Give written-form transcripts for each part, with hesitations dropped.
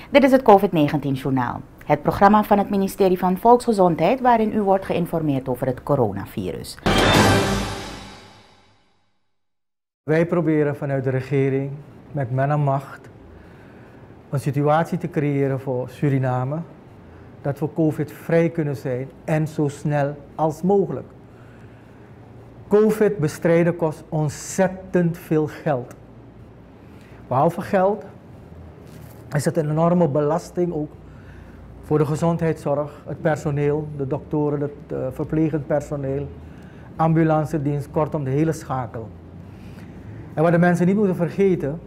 Dit is het COVID-19-journaal, het programma van het ministerie van Volksgezondheid waarin u wordt geïnformeerd over het coronavirus. Wij proberen vanuit de regering met men aan macht een situatie te creëren voor Suriname dat we COVID-vrij kunnen zijn en zo snel als mogelijk. COVID bestrijden kost ontzettend veel geld. Behalve geld is het een enorme belasting ook voor de gezondheidszorg, het personeel, de doktoren, het verplegend personeel, ambulancedienst, kortom de hele schakel. En wat de mensen niet moeten vergeten,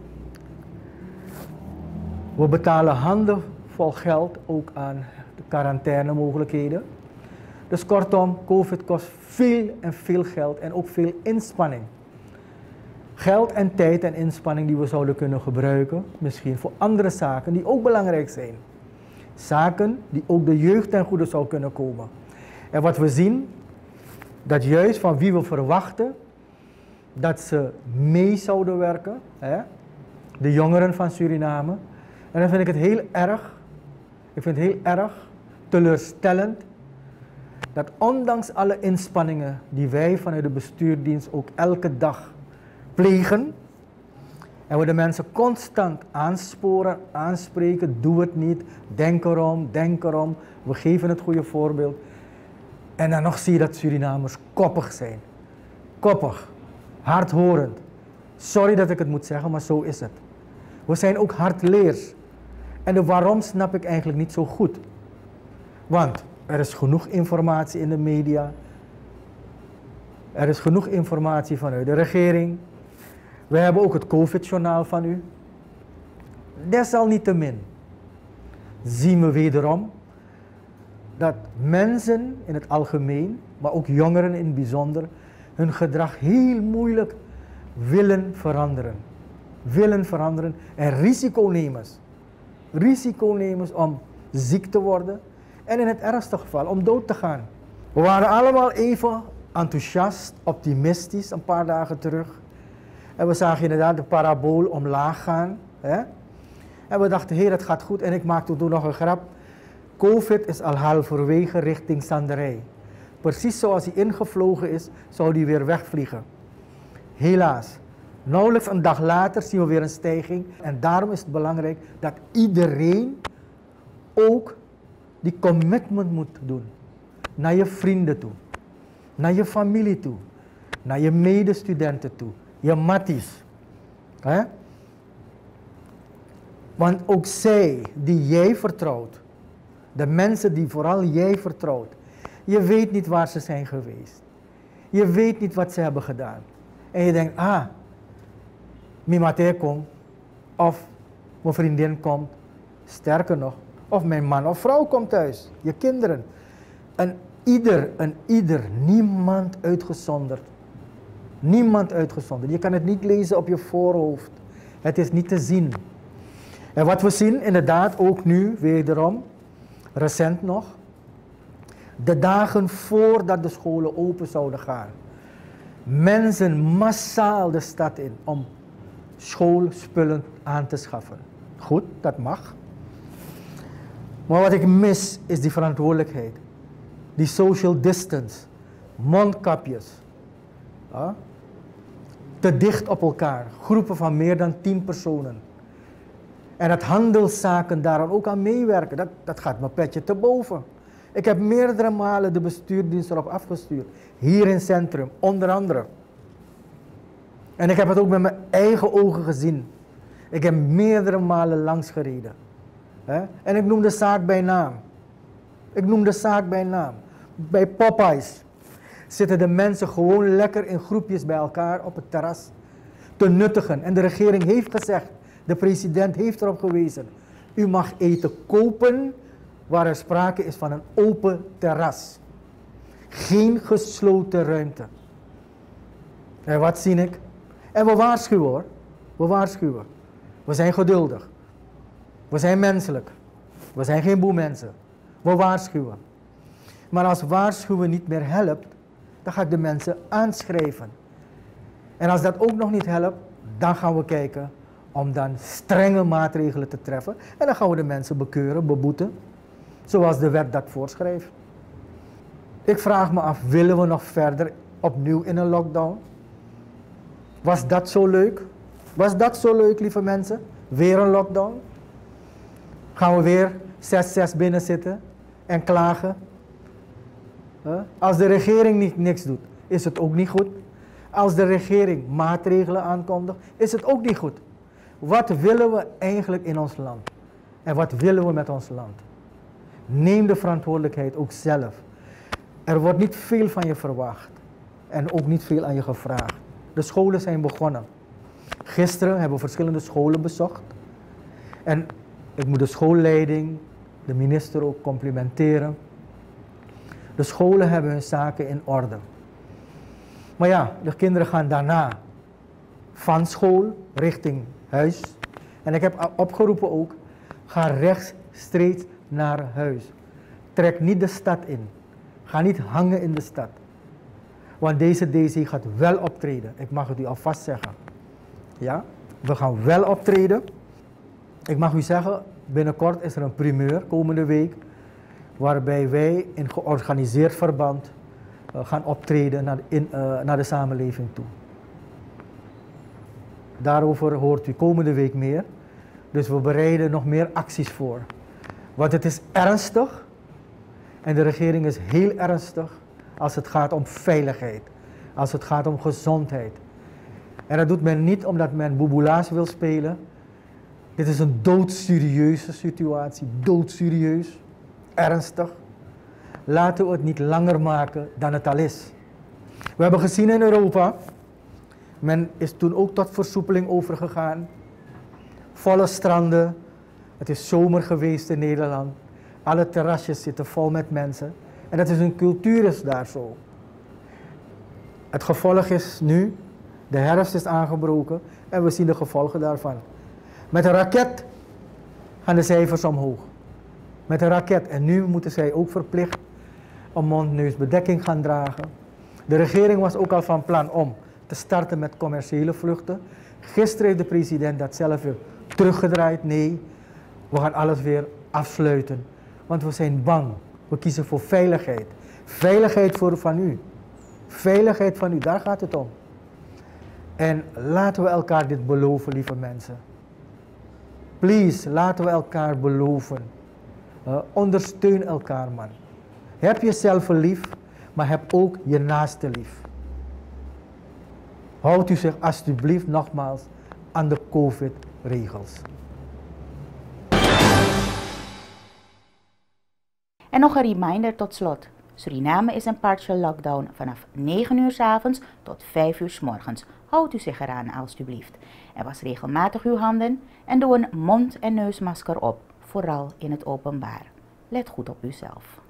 we betalen handenvol geld ook aan de quarantainemogelijkheden. Dus kortom, COVID kost veel en veel geld en ook veel inspanning. Geld en tijd en inspanning die we zouden kunnen gebruiken, misschien voor andere zaken die ook belangrijk zijn. Zaken die ook de jeugd ten goede zou kunnen komen. En wat we zien, dat juist van wie we verwachten dat ze mee zouden werken, de jongeren van Suriname. En dan vind ik het heel erg teleurstellend dat ondanks alle inspanningen die wij vanuit de bestuurdienst ook elke dag plegen, en we de mensen constant aansporen, aanspreken, doe het niet, denk erom, we geven het goede voorbeeld. En dan nog zie je dat Surinamers koppig zijn. Koppig, hardhorend. Sorry dat ik het moet zeggen, maar zo is het. We zijn ook hardleers. En de waarom snap ik eigenlijk niet zo goed. Want er is genoeg informatie in de media. Er is genoeg informatie vanuit de regering. We hebben ook het COVID-journaal van u. Desalniettemin zien we wederom dat mensen in het algemeen, maar ook jongeren in het bijzonder, hun gedrag heel moeilijk willen veranderen en risiconemers om ziek te worden en in het ergste geval om dood te gaan. We waren allemaal even enthousiast, optimistisch een paar dagen terug. En we zagen inderdaad de parabool omlaag gaan. En we dachten, hé, dat gaat goed. En ik maakte toen nog een grap. COVID is al halverwege richting Sanderij. Precies zoals hij ingevlogen is, zou hij weer wegvliegen. Helaas, nauwelijks een dag later zien we weer een stijging. En daarom is het belangrijk dat iedereen ook die commitment moet doen. Naar je vrienden toe, naar je familie toe, naar je medestudenten toe, je matties. Want ook zij die jij vertrouwt, de mensen die vooral jij vertrouwt, je weet niet waar ze zijn geweest. Je weet niet wat ze hebben gedaan. En je denkt, mijn maté komt, of mijn vriendin komt, sterker nog, of mijn man of vrouw komt thuis, je kinderen. Een ieder, niemand uitgezonderd. Niemand uitgezonderd. Je kan het niet lezen op je voorhoofd. Het is niet te zien. En wat we zien, inderdaad, ook nu, wederom, recent nog, de dagen voordat de scholen open zouden gaan. Mensen massaal de stad in om schoolspullen aan te schaffen. Goed, dat mag. Maar wat ik mis is die verantwoordelijkheid. Die social distance. Mondkapjes. Te dicht op elkaar. Groepen van meer dan 10 personen. En dat handelszaken daar ook aan meewerken. Dat gaat mijn petje te boven. Ik heb meerdere malen de bestuurdienst erop afgestuurd. Hier in het centrum, onder andere. En ik heb het ook met mijn eigen ogen gezien. Ik heb meerdere malen langs gereden. En ik noem de zaak bij naam. Bij Popeyes zitten de mensen gewoon lekker in groepjes bij elkaar op het terras te nuttigen. En de regering heeft gezegd, de president heeft erop gewezen, u mag eten kopen waar er sprake is van een open terras. Geen gesloten ruimte. En wat zie ik? En we waarschuwen hoor. We waarschuwen. We zijn geduldig. We zijn menselijk. We zijn geen boemensen. We waarschuwen. Maar als waarschuwen niet meer helpt, dan ga ik de mensen aanschrijven. En als dat ook nog niet helpt, dan gaan we kijken om dan strenge maatregelen te treffen. En dan gaan we de mensen bekeuren, beboeten, zoals de wet dat voorschrijft. Ik vraag me af, willen we nog verder opnieuw in een lockdown? Was dat zo leuk? Was dat zo leuk, lieve mensen? Weer een lockdown? Gaan we weer 6-6 binnen zitten en klagen? Als de regering niks doet, is het ook niet goed. Als de regering maatregelen aankondigt, is het ook niet goed. Wat willen we eigenlijk in ons land? En wat willen we met ons land? Neem de verantwoordelijkheid ook zelf. Er wordt niet veel van je verwacht en ook niet veel aan je gevraagd. De scholen zijn begonnen. Gisteren hebben we verschillende scholen bezocht. En ik moet de schoolleiding, de minister ook complimenteren. De scholen hebben hun zaken in orde. Maar ja, de kinderen gaan daarna van school richting huis. En ik heb opgeroepen ook, ga rechtstreeks naar huis. Trek niet de stad in. Ga niet hangen in de stad. Want deze DC gaat wel optreden. Ik mag het u alvast zeggen. Ja, we gaan wel optreden. Ik mag u zeggen, binnenkort is er een primeur komende week. Waarbij wij in georganiseerd verband gaan optreden naar de samenleving toe. Daarover hoort u komende week meer. Dus we bereiden nog meer acties voor. Want het is ernstig. En de regering is heel ernstig als het gaat om veiligheid. Als het gaat om gezondheid. En dat doet men niet omdat men boeboelaas wil spelen. Dit is een doodserieuze situatie. Doodserieus. Ernstig. Laten we het niet langer maken dan het al is. We hebben gezien in Europa, men is toen ook tot versoepeling overgegaan. Volle stranden. Het is zomer geweest in Nederland. Alle terrasjes zitten vol met mensen. En dat is een cultuur is daar zo. Het gevolg is nu, de herfst is aangebroken en we zien de gevolgen daarvan. Met een raket gaan de cijfers omhoog. Met een raket. En nu moeten zij ook verplicht om mond-neusbedekking gaan dragen. De regering was ook al van plan om te starten met commerciële vluchten. Gisteren heeft de president dat zelf weer teruggedraaid. Nee, we gaan alles weer afsluiten. Want we zijn bang. We kiezen voor veiligheid. Veiligheid van u. Veiligheid van u, daar gaat het om. En laten we elkaar dit beloven, lieve mensen. Please, laten we elkaar beloven. Ondersteun elkaar, man. Heb jezelf lief, maar heb ook je naaste lief. Houdt u zich alsjeblieft nogmaals aan de COVID-regels. En nog een reminder tot slot. Suriname is in partial lockdown vanaf 9 uur 's avonds tot 5 uur 's morgens. Houdt u zich eraan alstublieft. En was regelmatig uw handen en doe een mond- en neusmasker op, vooral in het openbaar. Let goed op uzelf.